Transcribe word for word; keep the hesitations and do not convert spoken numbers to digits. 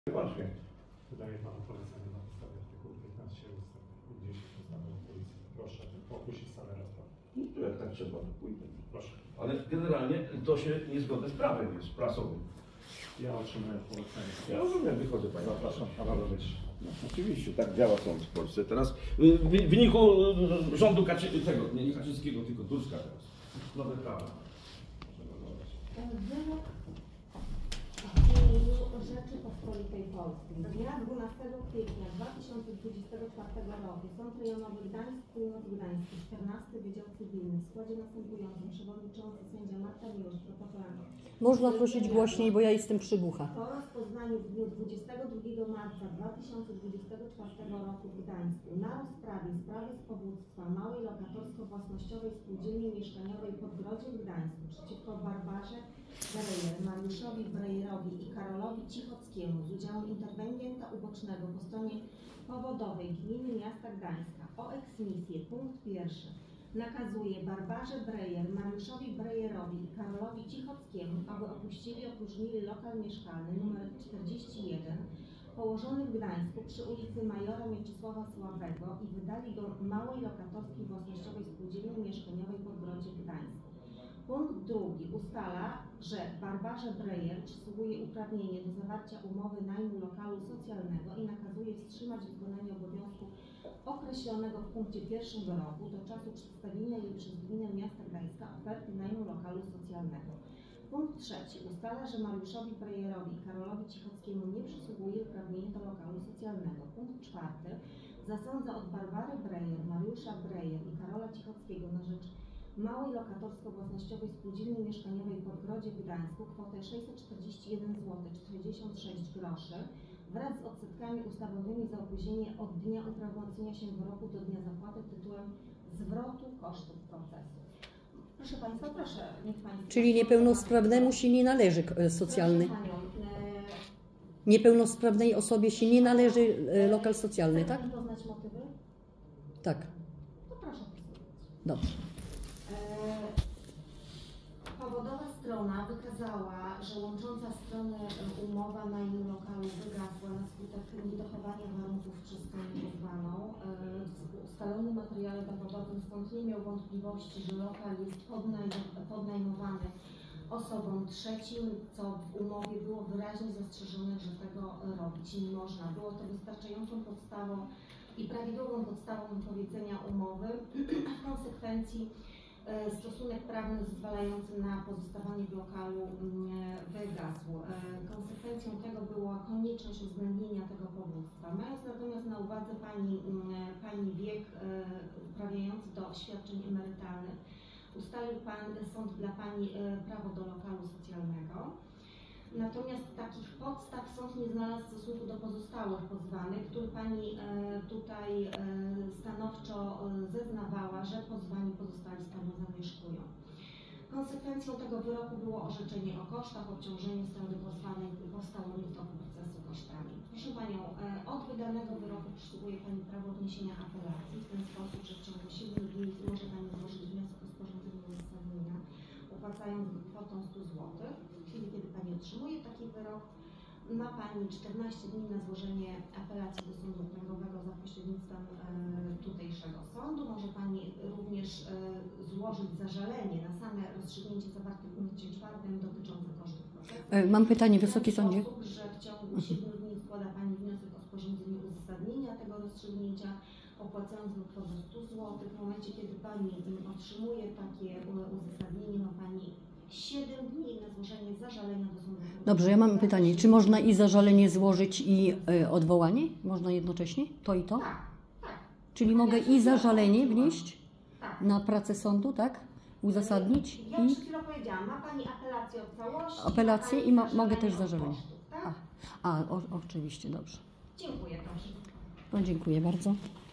Właśnie. Wydaje Panu polecenie na podstawie artykułu piętnaście ustęp dziesięć ustawy o policji. Proszę opuścić salę rozprawy. No to jak tak trzeba, to pójdę. Proszę. Ale generalnie to się niezgodne z prawem jest, prasowym. Ja otrzymuję polecenie. Ja rozumiem, wychodzę Panie. Zapraszam Pana do wyjścia. No, oczywiście, tak działa sąd w Polsce. Teraz w wyniku rządu Kaczy... tego, nie, nie Kaczyńskiego, tylko Tuska teraz. Nowe prawa. Wyrok w imieniu Rzeczypospolitej Polskiej. Dnia dwunastego kwietnia dwa tysiące dwudziestego czwartego roku Sąd Rejonowy Gdańsk, Północ Gdański, czternasty Wydział Cywilny w składzie następującym przewodniczący sędzia Marta Miłosz, protokołem. Można prosić głośniej, bo ja jestem przygłucha. Po rozpoznaniu w dniu dwudziestego drugiego marca dwa tysiące dwudziestego czwartego roku w Gdańsku na rozprawie sprawy z powództwa małej lokatorsko-własnościowej spółdzielni mieszkaniowej Podgrodzie w Gdańsku przeciwko Barbarze Breyer, Mariuszowi Breyerowi i Karolowi Cichockiemu z udziałem interwenienta ubocznego po stronie powodowej Gminy Miasta Gdańska o eksmisję. Punkt pierwszy. Nakazuje Barbarze Breyer, Mariuszowi Breyerowi i Karolowi Cichockiemu, aby opuścili, opróżnili lokal mieszkalny nr czterdzieści jeden położony w Gdańsku przy ulicy Majora Mieczysława Sławego i wydali go małej lokatorskiej własnościowej spółdzielni mieszkaniowej Podgrodzie w Gdańsku. Punkt drugi ustala, że Barbarze Breyer przysługuje uprawnienie do zawarcia umowy najmu lokalu socjalnego i nakazuje wstrzymać wykonanie obowiązku określonego w punkcie pierwszym wyroku do czasu przedstawienia jej przez Gminę Miasta Gdańska oferty najmu lokalu socjalnego. Punkt trzeci ustala, że Mariuszowi Breyerowi i Karolowi Cichockiemu nie przysługuje uprawnienie do lokalu socjalnego. Punkt czwarty zasądza od Barbary Breyer, Mariusza Breyer i Karola Cichockiego na rzecz małej lokatorsko-własnościowej spółdzielni mieszkaniowej w Podgrodzie w Gdańsku kwotę sześćset czterdzieści jeden złotych czterdzieści sześć groszy wraz z odsetkami ustawowymi za opóźnienie od dnia uprawomocnienia się wyroku do dnia zapłaty tytułem zwrotu kosztów procesu. Proszę Państwa, proszę, niech Państwo... Czyli niepełnosprawnemu się nie należy socjalny. Proszę Panią, e... Niepełnosprawnej osobie się nie należy lokal socjalny, tak? Chcę poznać motywy? Tak. To proszę posłuchać. Dobrze. Powodowa strona wykazała, że łącząca strony umowa najmu lokalu wygasła na skutek niedochowania warunków przez stronę pozwaną. W ustalonym materiale dowodowym sąd nie miał wątpliwości, że lokal jest podnajmowany osobom trzecim, co w umowie było wyraźnie zastrzeżone, że tego robić nie można. Było to wystarczającą podstawą i prawidłową podstawą wypowiedzenia umowy. W konsekwencji stosunek prawny zezwalający na pozostawanie w lokalu wygasł. Konsekwencją tego była konieczność uwzględnienia tego powództwa. Mając natomiast na uwadze Pani, pani wiek uprawniający do świadczeń emerytalnych, ustalił Pan sąd dla Pani prawo do lokalu socjalnego. Natomiast takich podstaw sąd nie znalazł w stosunku do pozostałych pozwanych, które Pani e, tutaj e, stanowczo e, zeznawała, że pozwani pozostali z Panią zamieszkują. Konsekwencją tego wyroku było orzeczenie o kosztach, obciążeniu strony pozwanej powstałymi w toku procesu kosztami. Proszę Panią, e, od wydanego wyroku przysługuje Pani prawo wniesienia apelacji w ten sposób, że w ciągu siedmiu dni może Pani złożyć wniosek o sporządzenie uzasadnienia, opłacając kwotą stu złotych. W chwili, kiedy Pani otrzymuje taki wyrok, ma Pani czternaście dni na złożenie apelacji do sądu okręgowego za pośrednictwem e, tutejszego sądu. Może Pani również e, złożyć zażalenie na same rozstrzygnięcie zawarte w punkcie czwartym dotyczące kosztów procesu. Mam pytanie, Wysoki Sądzie. W ten sposób, że w ciągu siedmiu dni składa Pani wniosek o sporządzenie uzasadnienia tego rozstrzygnięcia, opłacając go kwotę stu złotych. W momencie, kiedy Pani otrzymuje takie uzasadnienie, ma Pani siedem dni na złożenie zażalenia do sądu. Dobrze, ja mam pytanie. Czy można i zażalenie złożyć i y, odwołanie? Można jednocześnie? To i to? Tak, tak. Czyli mogę i zażalenie wnieść tak. na pracę sądu, tak? Uzasadnić Ja i... przed chwilą powiedziałam, ma Pani apelację od całości. Apelację i ma, mogę też zażalenie. Kosztów, tak? A, a o, oczywiście, dobrze. Dziękuję, proszę. No, dziękuję bardzo.